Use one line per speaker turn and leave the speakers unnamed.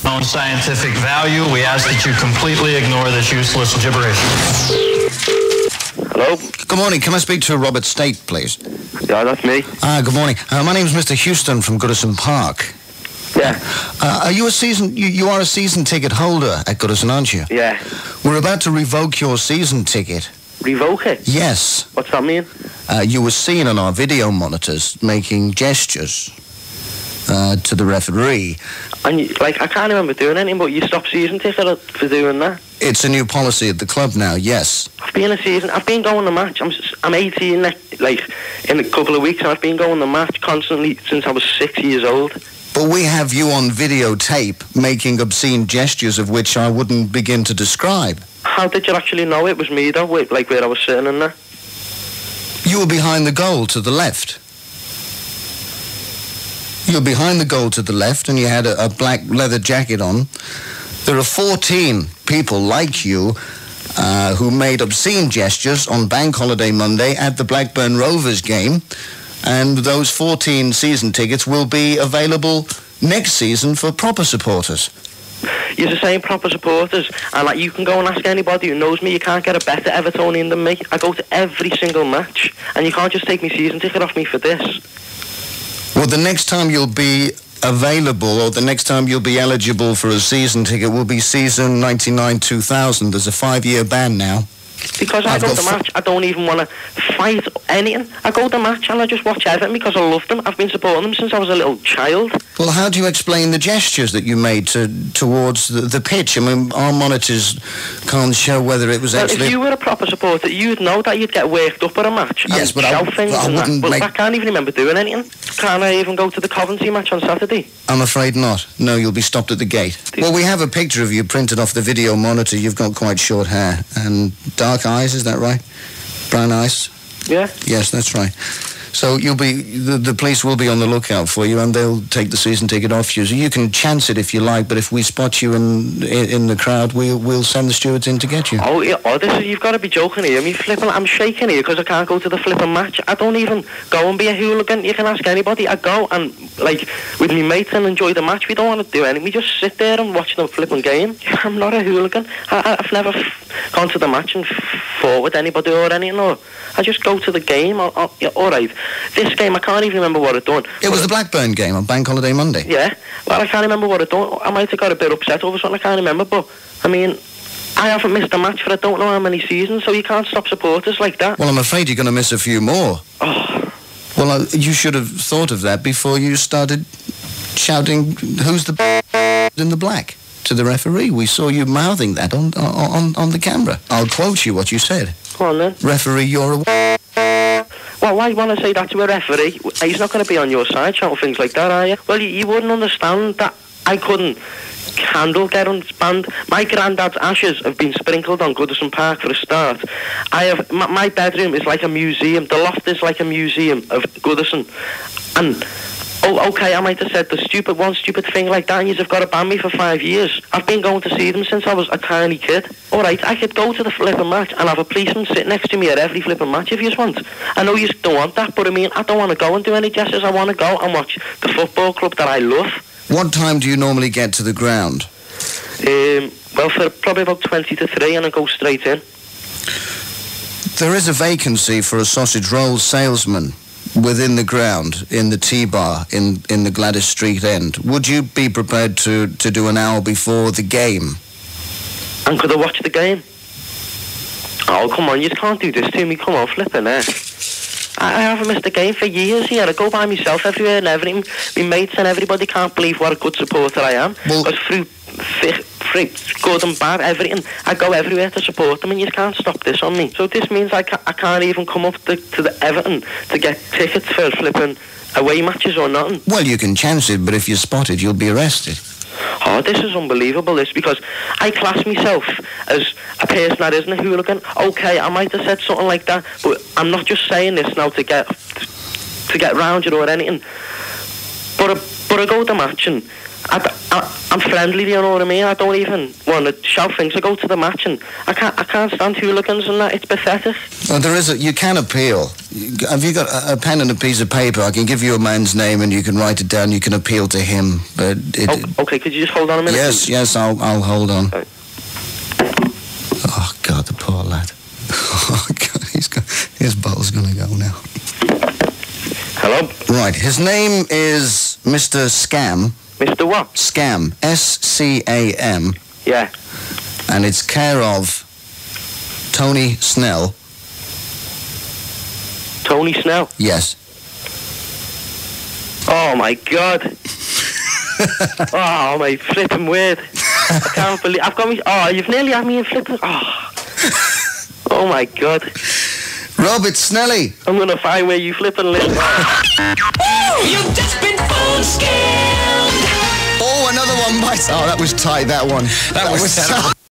known scientific value. We ask that you completely ignore this useless gibberish.
Hello?
Good morning. Can I speak to Robert State, please?
Yeah, that's me.
Good morning. My name's Mr. Houston from Goodison Park.
Yeah.
Are you a season... You are a season ticket holder at Goodison, aren't you?
Yeah.
We're about to revoke your season ticket.
Revoke it?
Yes.
What's that mean?
You were seen on our video monitors making gestures to the referee.
And, I can't remember doing anything, but you stopped season ticket for doing that?
It's a new policy at the club now, yes.
I've been going to match. I'm 18, in a couple of weeks, and I've been going to match constantly since I was 6 years old.
But we have you on videotape making obscene gestures of which I wouldn't begin to describe.
How did you actually know it was me, though, where I was sitting in there?
You were behind the goal to the left. You were behind the goal to the left, and you had a black leather jacket on. There are 14 people like you who made obscene gestures on Bank Holiday Monday at the Blackburn Rovers game, and those 14 season tickets will be available next season for proper supporters.
You're the same proper supporters, and you can go and ask anybody who knows me. You can't get a better Evertonian than me. I go to every single match, and you can't just take my season ticket off me for this.
Well, the next time you'll be available, or the next time you'll be eligible for a season ticket, will be season 99-2000. There's a 5-year ban now.
Because I go to match, I don't even want to fight anything. I go to match and I just watch Everton because I love them. I've been supporting them since I was a little child.
Well, how do you explain the gestures that you made towards the pitch? I mean, our monitors can't show whether it was actually...
If you were a proper supporter, you'd know that you'd get worked up at a match.
Yes, but I wouldn't
But I can't even remember doing anything. Can't I even go to the Coventry match on Saturday?
I'm afraid not. No, you'll be stopped at the gate. Well, we have a picture of you printed off the video monitor. You've got quite short hair and dark eyes, is that right? Brown eyes?
Yeah.
Yes, that's right. So you'll be the police will be on the lookout for you, and they'll take the season ticket off you. So you can chance it if you like, but if we spot you in the crowd, we'll send the stewards in to get you.
Oh, yeah. You've got to be joking here. I'm shaking here because I can't go to the flipping match. I don't even go and be a hooligan. You can ask anybody. I go and with my mates and enjoy the match. We don't want to do anything. We just sit there and watch the flipping game. I'm not a hooligan. I've never gone to the match and fought with anybody or anything. Or I just go to the game. Yeah, all right. This game, I can't even remember what it done.
It was the Blackburn game on Bank Holiday Monday.
Yeah. Well, I can't remember what it done. I might have got a bit upset over something. I can't remember. But, I mean, I haven't missed a match for I don't know how many seasons, so you can't stop supporters like that.
Well, I'm afraid you're going to miss a few more.
Oh.
Well, you should have thought of that before you started shouting, "Who's the in the black?" to the referee. We saw you mouthing that on the camera. I'll quote you what you said.
Go on, then.
Referee, you're a...
Well, why want to say that to a referee? He's not going to be on your side shouting things like that, are you? Well, you wouldn't understand that I couldn't handle getting banned. My granddad's ashes have been sprinkled on Goodison Park for a start. My bedroom is like a museum. The loft is like a museum of Goodison. And... Oh, okay, I might have said one stupid thing like that, and you've got to ban me for 5 years. I've been going to see them since I was a tiny kid. All right, I could go to the flipping match and have a policeman sit next to me at every flipping match if you want. I know you don't want that, but I mean, I don't want to go and do any gestures. I want to go and watch the football club that I love.
What time do you normally get to the ground?
Well, for probably about 20 to 3, and I go straight in.
There is a vacancy for a sausage roll salesman within the ground, in the T-bar, in the Gladys Street end. Would you be prepared to do an hour before the game?
And could I watch the game? Oh, come on, you can't do this to me. Come on, flipping it. I haven't missed a game for years here. I go by myself everywhere and everything. My mates and everybody can't believe what a good supporter I am.
Well,
because through good and bad, everything, I go everywhere to support them, and you can't stop this on me. So this means I can't even come up to the Everton to get tickets for flipping away matches or nothing.
Well, you can chance it, but if you're spotted, you'll be arrested.
Oh, this is unbelievable, this, because I class myself as a person that isn't a hooligan. Okay, I might have said something like that, but I'm not just saying this now to get round you or anything. But I go to match, and I'm friendly, you know what I mean? I don't even want to shout things. I go to the match and I can't stand hooligans and that. It's pathetic.
Well, you can appeal. Have you got a pen and a piece of paper? I can give you a man's name and you can write it down. You can appeal to him. But
okay, could you just hold on a minute?
Yes, I'll hold on.
Right.
Oh, God, the poor lad. Oh, God, his bottle's going to go now.
Hello?
Right, his name is Mr. Scam.
Mr. what?
Scam. S-C-A-M.
Yeah.
And it's care of Tony Snell.
Tony Snell?
Yes.
Oh, my God. Oh, my flipping word. I can't believe... I've got me... Oh, you've nearly had me in flipping... Oh. Oh, my God.
Rob, it's Snelly.
I'm going to find where you flipping live.
Oh, you've just been phone scammed.
Oh, another one. Oh, that was tight, that one.
That was terrible.